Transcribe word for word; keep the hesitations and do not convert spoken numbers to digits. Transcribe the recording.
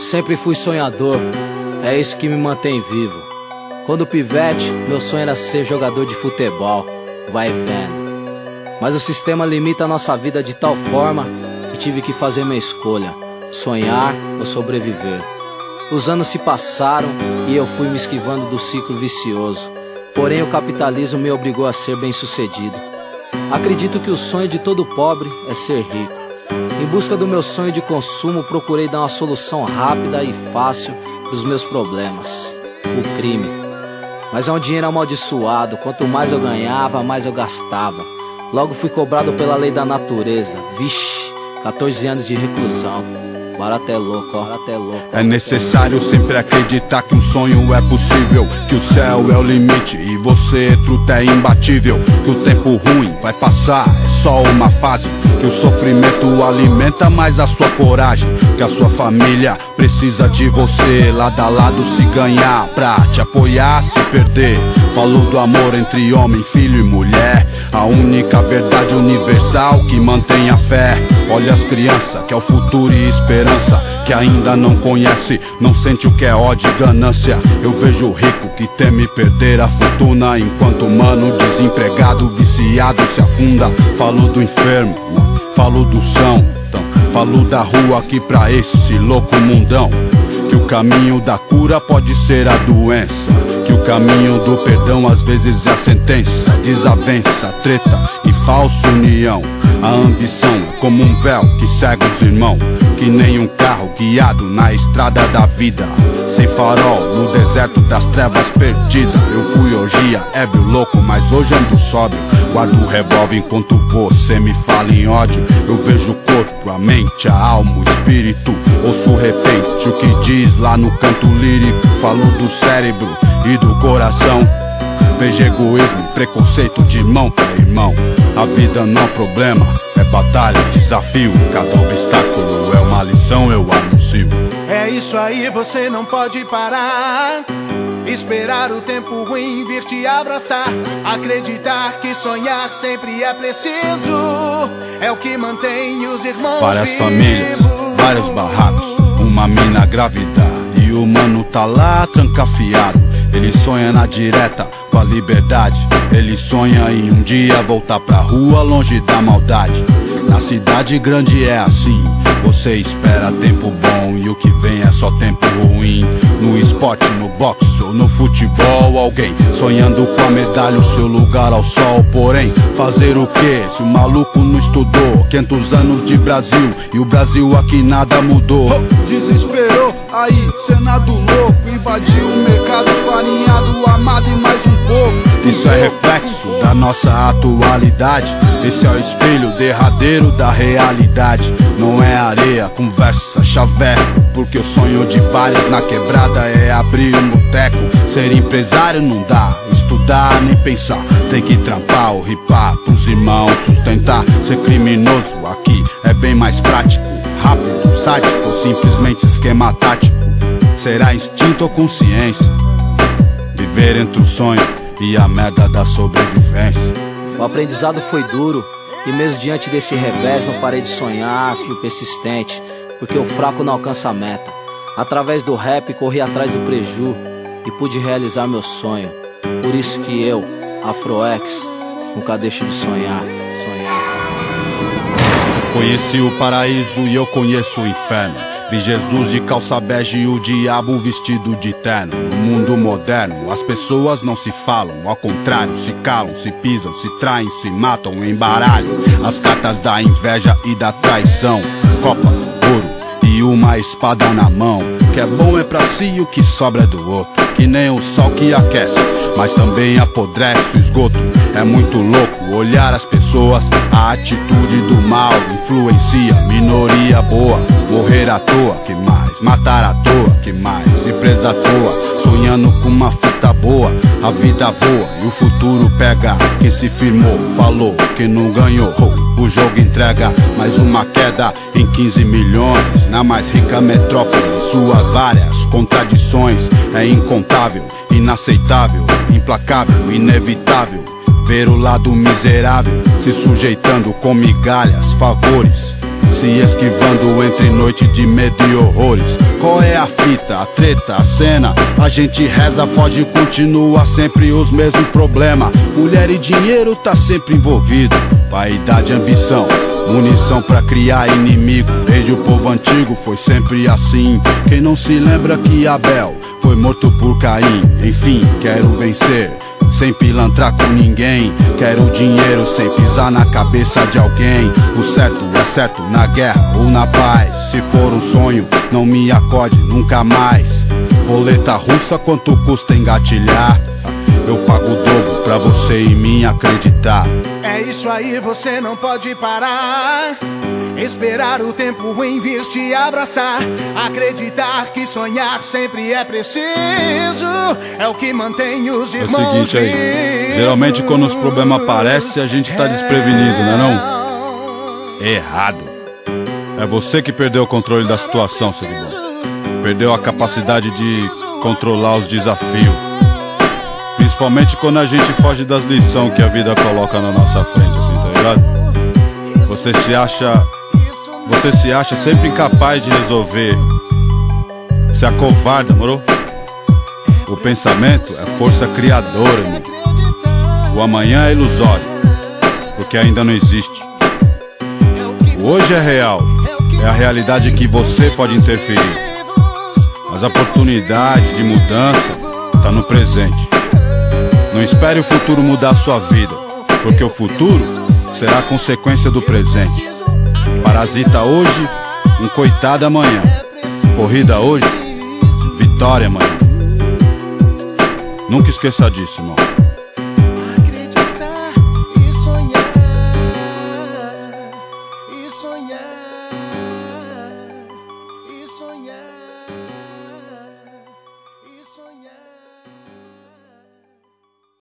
Sempre fui sonhador, é isso que me mantém vivo. Quando pivete, meu sonho era ser jogador de futebol, vai vendo. Mas o sistema limita a nossa vida de tal forma que tive que fazer minha escolha: sonhar ou sobreviver. Os anos se passaram e eu fui me esquivando do ciclo vicioso. Porém o capitalismo me obrigou a ser bem sucedido. Acredito que o sonho de todo pobre é ser rico. Em busca do meu sonho de consumo, procurei dar uma solução rápida e fácil para os meus problemas: o crime. Mas é um dinheiro amaldiçoado, quanto mais eu ganhava, mais eu gastava. Logo fui cobrado pela lei da natureza. Vixe, quatorze anos de reclusão. Barato é louco, ó, barato é louco. É necessário sempre acreditar que um sonho é possível, que o céu é o limite e você, truta, é imbatível. Que o tempo ruim vai passar, é só uma fase. Que o sofrimento alimenta mais a sua coragem. Que a sua família precisa de você, lado a lado se ganhar, pra te apoiar, se perder. Falou do amor entre homem, filho e mulher, a única verdade universal que mantém a fé. Olha as crianças, que é o futuro e esperança, que ainda não conhece, não sente o que é ódio e ganância. Eu vejo o rico que teme perder a fortuna, enquanto o mano desempregado, viciado se afunda. Falo do enfermo, falo do são, então, falo da rua aqui pra esse louco mundão. Que o caminho da cura pode ser a doença, que o caminho do perdão às vezes é a sentença. Desavença, treta e falsa união. A ambição é como um véu que cega os irmãos, que nem um carro guiado na estrada da vida, sem farol, no deserto das trevas perdida. Eu fui orgia, ébrio, louco, mas hoje ando sóbrio. Guardo o revólver enquanto você me fala em ódio. Eu vejo o corpo, a mente, a alma, o espírito. Ouço repente o que diz lá no canto lírico. Falo do cérebro e do coração. Vejo egoísmo, preconceito de irmão pra irmão. A vida não é problema, é batalha, desafio. Cada obstáculo é uma lição, eu anuncio. É isso aí, você não pode parar. Esperar o tempo ruim vir te abraçar. Acreditar que sonhar sempre é preciso. É o que mantém os irmãos Várias vivos. famílias, vários barracos, uma mina grávida e o mano tá lá trancafiado. Ele sonha na direta com a liberdade. Ele sonha em um dia voltar pra rua longe da maldade. Na cidade grande é assim, você espera tempo bom e o que vem é só tempo ruim. No esporte, no boxe ou no futebol, alguém sonhando com a medalha, o seu lugar ao sol. Porém, fazer o que se o maluco não estudou? Quinhentos anos de Brasil e o Brasil aqui nada mudou. Desesperou, aí Senado louco, invadiu o mercado farinhado, amado e mais um pouco. Isso é reflexo da nossa atualidade. Esse é o espelho derradeiro da realidade. Não é areia, conversa, chaveco, porque o sonho de vários na quebrada é abrir um boteco. Ser empresário não dá, estudar nem pensar. Tem que trampar ou ripar pros irmãos sustentar. Ser criminoso aqui é bem mais prático, rápido, sádico ou simplesmente esquema tático. Será instinto ou consciência? Viver entre o sonho e a merda da sobrevivência. O aprendizado foi duro e mesmo diante desse revés não parei de sonhar, fio persistente, porque o fraco não alcança a meta. Através do rap corri atrás do preju e pude realizar meu sonho. Por isso que eu, Afroex, nunca deixo de sonhar, sonhar. Conheci o paraíso e eu conheço o inferno. Vi Jesus de calça bege e o diabo vestido de terno. No mundo moderno, as pessoas não se falam, ao contrário, se calam, se pisam, se traem, se matam, embaralham as cartas da inveja e da traição. Copa, ouro e uma espada na mão. O que é bom é pra si e o que sobra é do outro. Que nem o sol que aquece, mas também apodrece o esgoto. É muito louco olhar as pessoas, a atitude do mal influencia. Minoria boa, morrer à toa, que mais? Matar à toa, que mais? Ir presa à toa, sonhando com uma fita boa. A vida voa e o futuro pega. Quem se firmou, falou que não ganhou. O jogo entrega mais uma queda em quinze milhões. Na mais rica metrópole, suas várias contradições. É incontável, inaceitável, implacável, inevitável ver o lado miserável se sujeitando com migalhas, favores se esquivando entre noite de medo e horrores. Qual é a fita, a treta, a cena? A gente reza, foge, continua sempre os mesmos problemas. Mulher e dinheiro tá sempre envolvido. Vaidade, ambição, munição pra criar inimigo. Desde o povo antigo foi sempre assim. Quem não se lembra que Abel foi morto por Caim? Enfim, quero vencer sem pilantrar com ninguém. Quero dinheiro sem pisar na cabeça de alguém. O certo é certo na guerra ou na paz. Se for um sonho, não me acode nunca mais. Roleta russa, quanto custa engatilhar? Eu pago o dobro pra você e mim acreditar. É isso aí, você não pode parar. Esperar o tempo ruim vir te abraçar. Acreditar que sonhar sempre é preciso. É o que mantém os irmãos. É o seguinte aí, geralmente quando os problemas aparecem a gente tá desprevenido, não é não? Errado. É você que perdeu o controle da situação, seguidor. Perdeu a capacidade de controlar os desafios. Principalmente quando a gente foge das lições que a vida coloca na nossa frente, assim, tá ligado? Você se acha... Você se acha sempre incapaz de resolver. Se acovarda, moro? O pensamento é força criadora, irmão. O amanhã é ilusório, porque ainda não existe. O hoje é real, é a realidade que você pode interferir. Mas a oportunidade de mudança tá no presente. Não espere o futuro mudar a sua vida, porque o futuro será a consequência do presente. Parasita hoje, um coitado amanhã. Corrida hoje, vitória amanhã. Nunca esqueça disso, irmão.